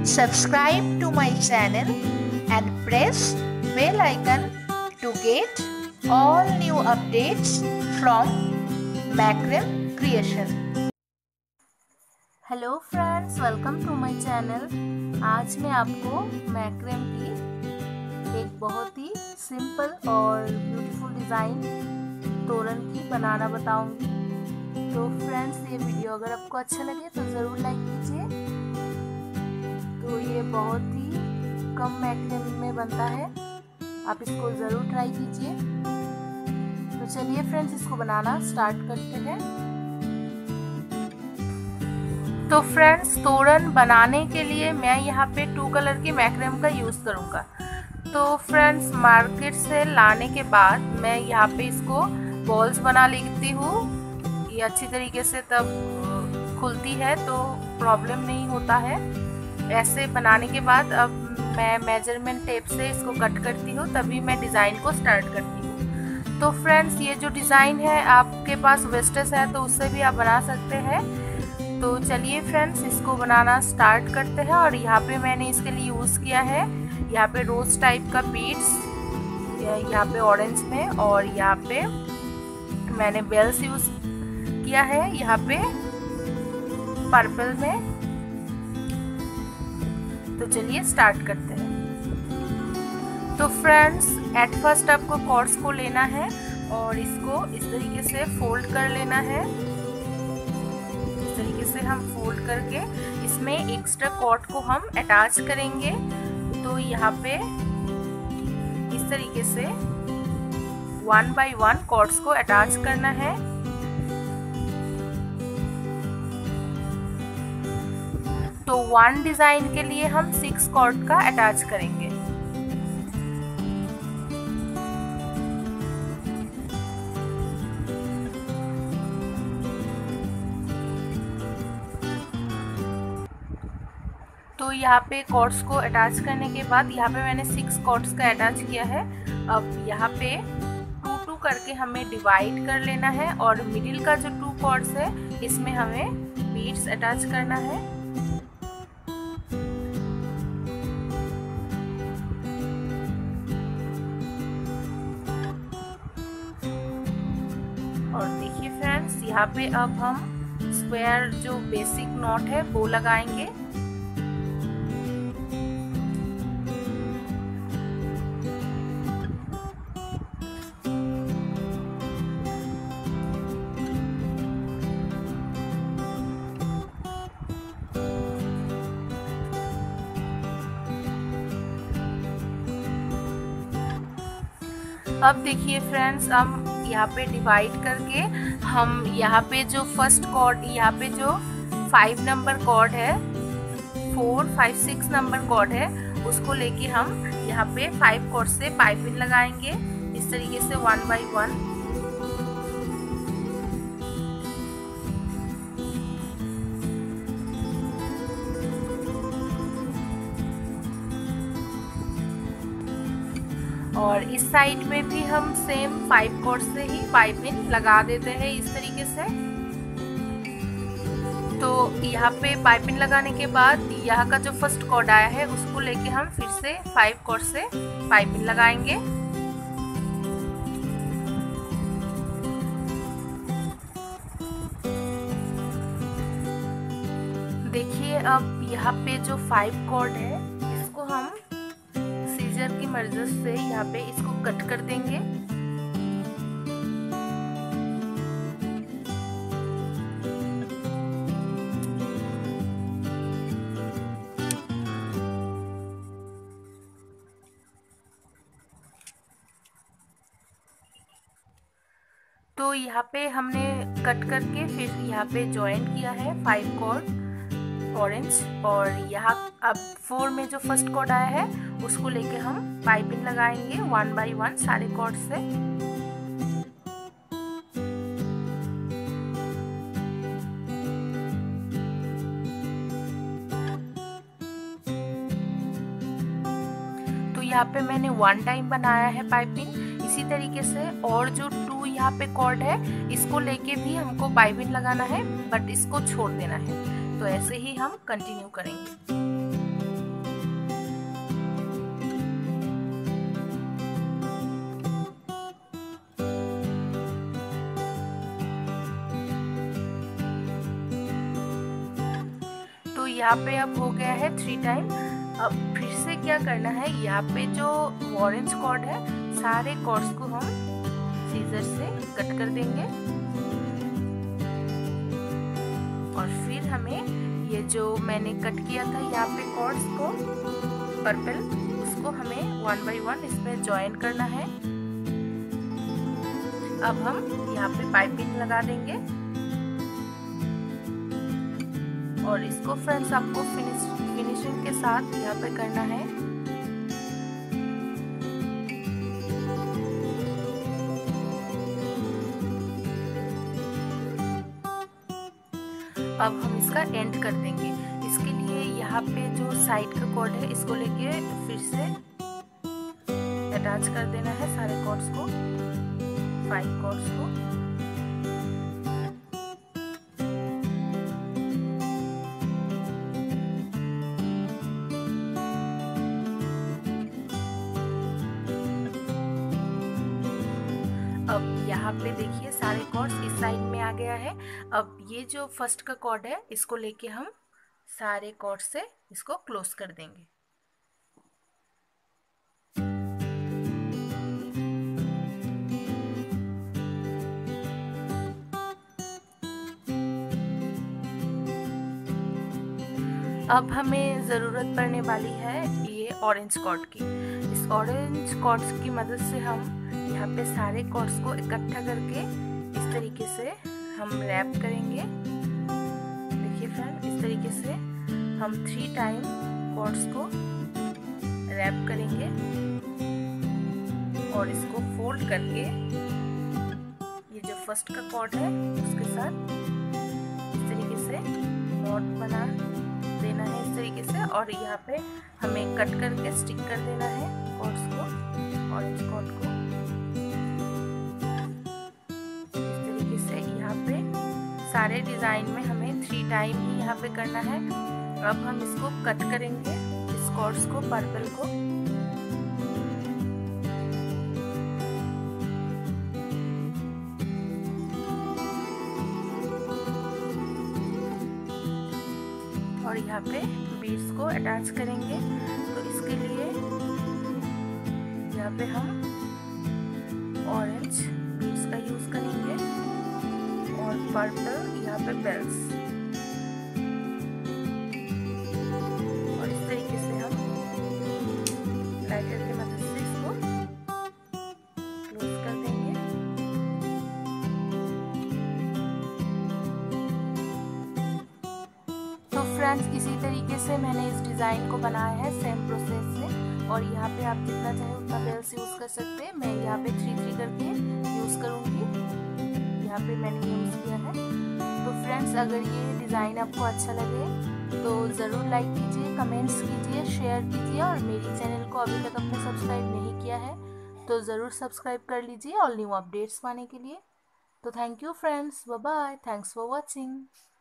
Subscribe to my channel and press bell icon to get all new updates from Macrame Creation. Hello friends, welcome to my channel. आज मैं आपको macrame की एक बहुत ही simple और ब्यूटीफुल डिज़ाइन तोरण की बनाना बताऊंगी। तो फ्रेंड्स, ये वीडियो अगर आपको अच्छा लगे तो ज़रूर लाइक कीजिए। तो ये बहुत ही कम मैक्रेम में बनता है, आप इसको ज़रूर ट्राई कीजिए। तो चलिए फ्रेंड्स, इसको बनाना स्टार्ट करते हैं। तो फ्रेंड्स, तोरण बनाने के लिए मैं यहाँ पे 2 कलर की मैक्रेम का यूज़ करूँगा। तो फ्रेंड्स, मार्केट से लाने के बाद मैं यहाँ पे इसको बॉल्स बना लेती हूँ। ये अच्छी तरीके से तब खुलती है तो प्रॉब्लम नहीं होता है। ऐसे बनाने के बाद अब मैं मेजरमेंट टेप से इसको कट करती हूँ, तभी मैं डिज़ाइन को स्टार्ट करती हूँ। तो फ्रेंड्स, ये जो डिज़ाइन है आपके पास वेस्टेज है तो उससे भी आप बना सकते हैं। तो चलिए फ्रेंड्स, इसको बनाना स्टार्ट करते हैं। और यहाँ पे मैंने इसके लिए यूज़ किया है यहाँ पे रोज टाइप का बीड्स, यहाँ पे ऑरेंज में, और यहाँ पे मैंने बेल्स यूज़ किया है यहाँ पे पर्पल में। तो चलिए स्टार्ट करते हैं। तो फ्रेंड्स, एट फर्स्ट आपको कॉर्ड्स को लेना है और इसको इस तरीके से फोल्ड कर लेना है। इस तरीके से हम फोल्ड करके इसमें एक्स्ट्रा कॉर्ड को हम अटैच करेंगे। तो यहाँ पे इस तरीके से 1 बाय 1 कॉर्ड्स को अटैच करना है। तो 1 डिजाइन के लिए हम 6 कॉर्ड का अटैच करेंगे। तो यहाँ पे कॉर्ड्स को अटैच करने के बाद यहाँ पे मैंने 6 कॉर्ड्स का अटैच किया है। अब यहाँ पे 2-2 करके हमें डिवाइड कर लेना है और मिडिल का जो 2 कॉर्ड्स है इसमें हमें बीड्स अटैच करना है। और देखिए फ्रेंड्स, यहाँ पे अब हम स्क्वायर जो बेसिक नॉट है वो लगाएंगे। अब देखिए फ्रेंड्स, हम यहाँ पे डिवाइड करके हम यहाँ पे जो फर्स्ट कॉर्ड, यहाँ पे जो 5 नंबर कॉर्ड है, 4, 5, 6 नंबर कॉर्ड है, उसको लेके हम यहाँ पे 5 कॉर्ड से पाइपिंग लगाएंगे इस तरीके से 1 बाय 1। और इस साइड में भी हम सेम 5 कॉर्ड से ही पाइपिंग लगा देते हैं इस तरीके से। तो यहाँ पे पाइपिंग लगाने के बाद यहाँ का जो फर्स्ट कॉर्ड आया है उसको लेके हम फिर से 5 कॉर्ड से पाइपिंग लगाएंगे। देखिए, अब यहाँ पे जो 5 कॉर्ड है इसको हम की मदद से यहाँ पे इसको कट कर देंगे। तो यहाँ पे हमने कट करके फिर यहाँ पे ज्वाइन किया है 5 कॉर्ड ऑरेंज, और यहाँ अब 4 में जो फर्स्ट कॉर्ड आया है उसको लेके हम पाइपिंग लगाएंगे 1 बाय 1 सारे कॉर्ड से। तो यहाँ पे मैंने 1 टाइम बनाया है पाइपिंग। इसी तरीके से और जो 2 यहाँ पे कॉर्ड है इसको लेके भी हमको पाइपिंग लगाना है, बट इसको छोड़ देना है। तो ऐसे ही हम कंटिन्यू करेंगे। यहाँ पे अब हो गया है 3 टाइम। अब फिर से क्या करना है, यहाँ पे जो ऑरेंज कॉर्ड है सारे कॉर्ड्स को हम सीजर से कट कर देंगे और फिर हमें ये जो मैंने कट किया था यहाँ पे कॉर्ड्स को पर्पल, उसको हमें 1 बाय 1 इसमें ज्वाइन करना है। अब हम यहाँ पे पाइपिंग लगा देंगे और इसको फ्रेंड्स आपको फिनिशिंग के साथ यहाँ पे करना है। अब हम इसका एंड कर देंगे। इसके लिए यहाँ पे जो साइड का कॉर्ड है इसको लेके फिर से अटैच कर देना है सारे कॉर्ड्स को, 5 कॉर्ड्स को। अब यहाँ पे देखिए सारे कॉर्ड्स इस साइड में आ गया है। अब ये जो फर्स्ट का कॉर्ड है इसको लेके हम सारे कॉर्ड से इसको क्लोज कर देंगे। अब हमें ज़रूरत पड़ने वाली है ये ऑरेंज कॉर्ड की। इस ऑरेंज कॉर्ड्स की मदद से हम यहाँ पे सारे कॉर्ड्स को इकट्ठा करके इस तरीके से हम रैप करेंगे। देखिए फ्रेंड, इस तरीके से हम 3 टाइम कॉर्ड्स को रैप करेंगे और इसको फोल्ड करके ये जो फर्स्ट का कॉर्ड है उसके साथ इस तरीके से नॉट बना देना है इस तरीके से, और यहाँ पे हमें कट करके स्टिक कर देना है कॉर्ड्स को, ऑरेंज कॉर्ड को इस तरीके से। यहाँ पे सारे डिजाइन में हमें 3 टाइम ही यहाँ पे करना है। अब हम इसको कट करेंगे इस कॉर्ड्स को, पर्पल को। और यहाँ पे बीड्स को अटैच करेंगे। तो इसके लिए यहाँ पे हम ऑरेंज बीड्स का यूज करेंगे और पर्पल यहाँ पे बेल्स, और इस तरीके से हम लाइटर की मदद से इसको क्लोज कर देंगे। फ्रेंड्स, इसी तरीके से मैंने इस डिज़ाइन को बनाया है सेम प्रोसेस से, और यहाँ पे आप जितना चाहे उतना बेल्स यूज़ कर सकते हैं। मैं यहाँ पे 3-3 करके यूज़ करूँगी, यहाँ पे मैंने यूज़ किया है। तो फ्रेंड्स, अगर ये डिज़ाइन आपको अच्छा लगे तो ज़रूर लाइक कीजिए, कमेंट्स कीजिए, शेयर कीजिए, और मेरी चैनल को अभी तक आपने सब्सक्राइब नहीं किया है तो ज़रूर सब्सक्राइब कर लीजिए ऑल न्यू अपडेट्स पाने के लिए। तो thank you friends, bye bye, thanks for watching.